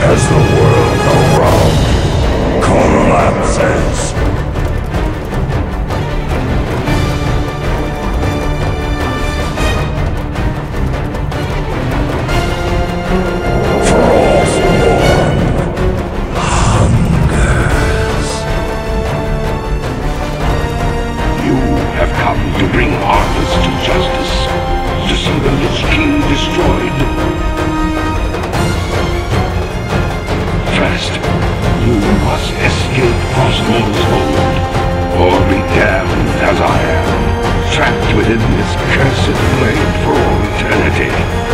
As the world around you collapses. Frostborn hungers. You have come to bring Arthas to justice, to see the Lich King destroyed. First, you must escape Frostmourne's hold, or be damned as I am, trapped within this cursed blade for all eternity.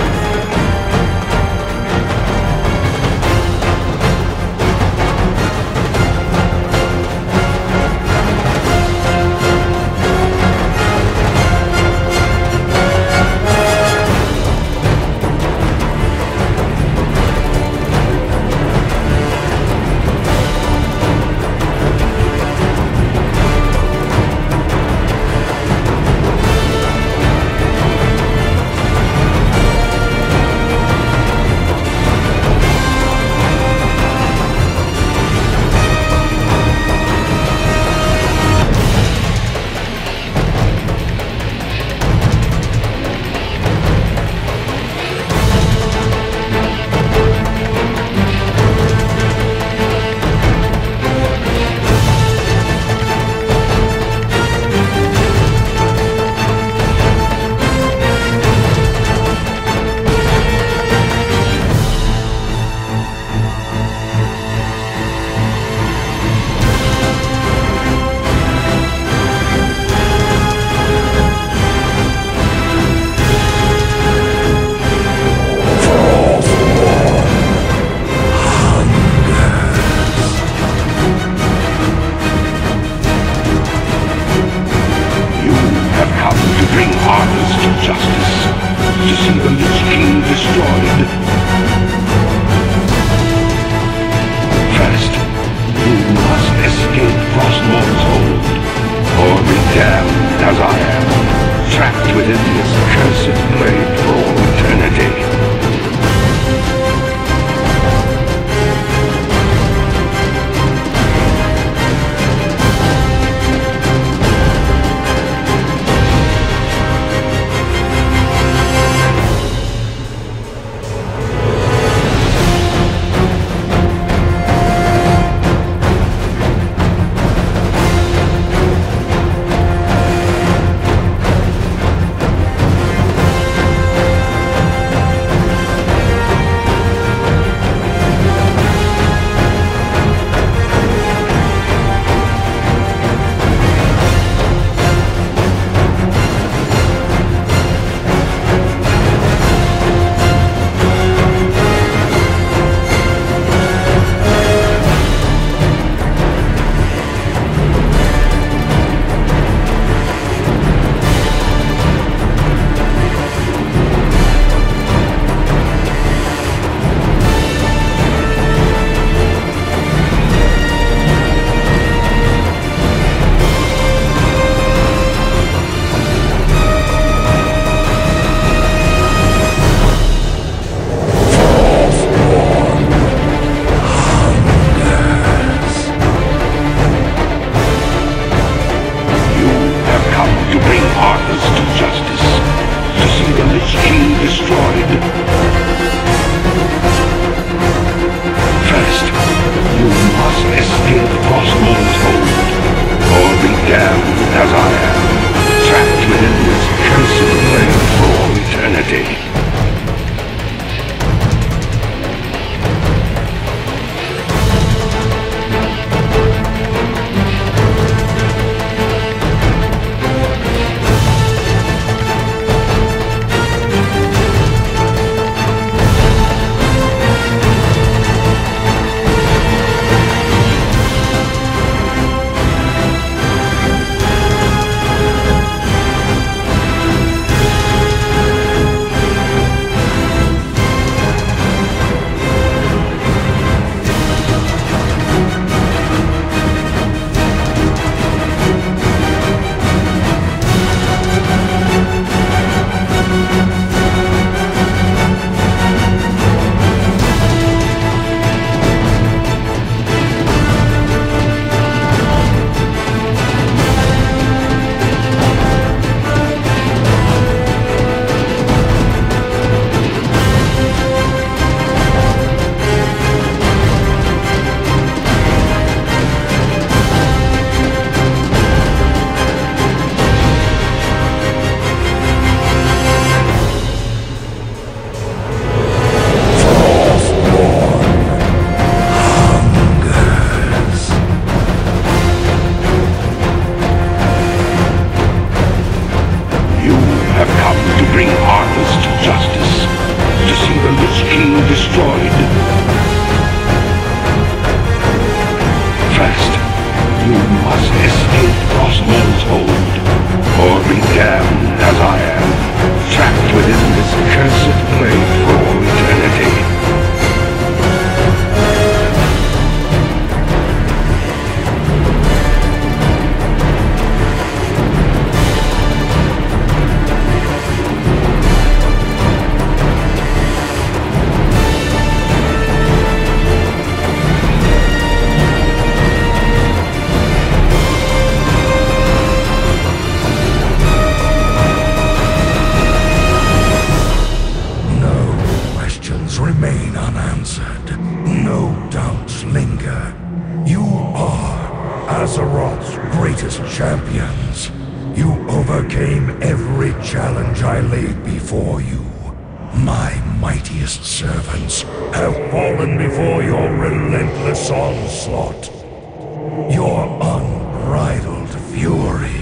unanswered. No doubts linger. You are Azeroth's greatest champions. You overcame every challenge I laid before you. My mightiest servants have fallen before your relentless onslaught. Your unbridled fury.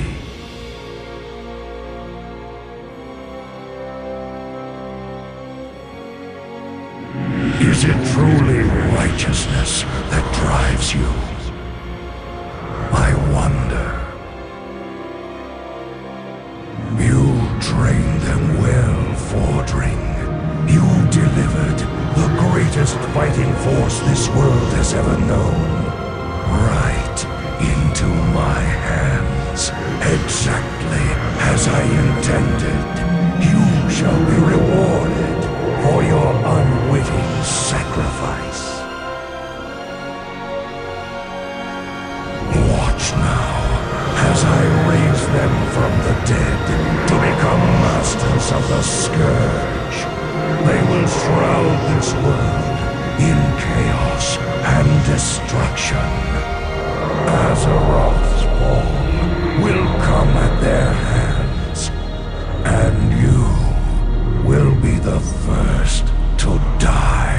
Is it truly righteousness that drives you? I wonder. You trained them well, Fordring. You delivered the greatest fighting force this world has ever known. Right into my hands, exactly as I intended. You shall be rewarded for your unwitting sacrifice. Watch now, as I raise them from the dead to become masters of the Scourge. They will shroud this world in chaos and destruction. Azeroth's fall will come at their hands, and you will be the first to die.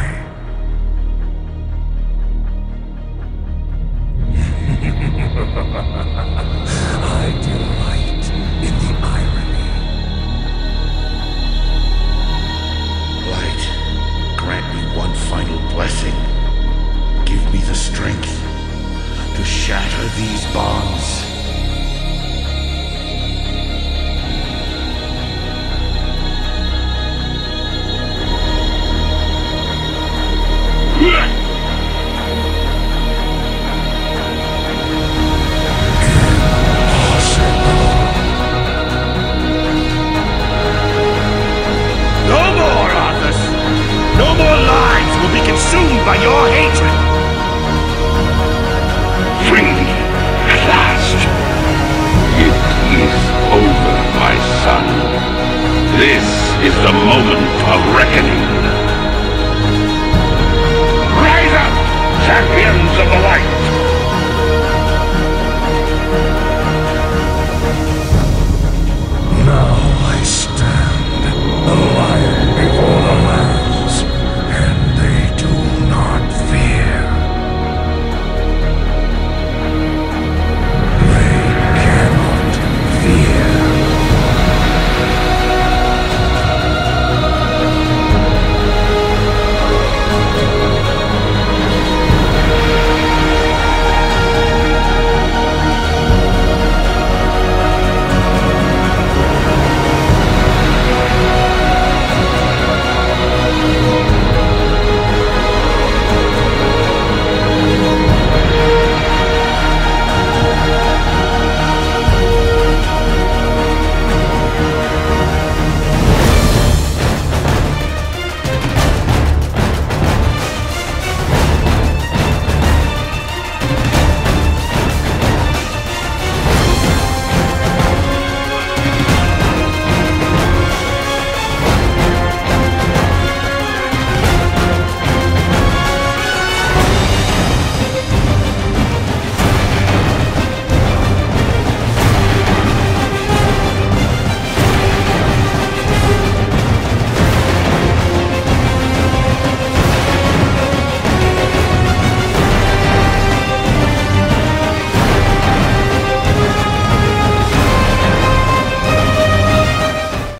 I delight in the irony. Light, grant me one final blessing. Give me the strength to shatter these bonds. Consumed by your hatred! Friend, at last! It is over, my son. This is the moment of reckoning.